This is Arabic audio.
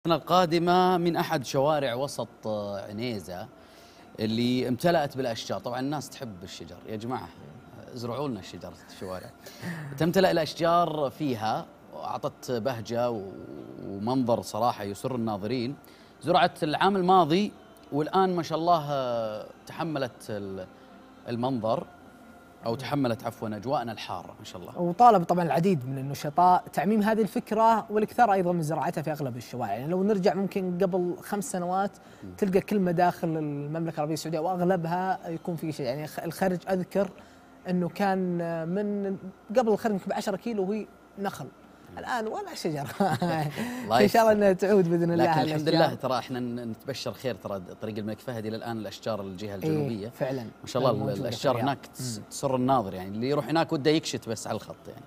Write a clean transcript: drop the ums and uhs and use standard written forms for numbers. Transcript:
القادمة من أحد شوارع وسط عنيزة اللي امتلأت بالأشجار. طبعا الناس تحب الشجر يا جماعة، ازرعوا لنا الشجر في الشوارع. تمتلأ الأشجار فيها وأعطت بهجة ومنظر صراحة يسر الناظرين. زرعت العام الماضي والآن ما شاء الله تحملت المنظر أو تحملت عفوا أجواءنا الحارة ما شاء الله. وطالب طبعا العديد من النشطاء تعميم هذه الفكرة والإكثار أيضا من زراعتها في أغلب الشوارع. يعني لو نرجع ممكن قبل 5 سنوات تلقى كل مداخل المملكة العربية السعودية وأغلبها يكون في شيء. يعني الخرج أذكر أنه كان من قبل الخرج ب 10 كيلو وهي نخل، الآن ولا شجر. إن شاء الله أنها تعود بإذن الله. لكن الحمد لله ترى احنا نتبشر خير، ترى طريق الملك فهد إلى الآن الأشجار الجهة الجنوبية فعلا ما شاء الله الأشجار هناك تسر الناظر، يعني اللي يروح هناك وده يكشت بس على الخط يعني.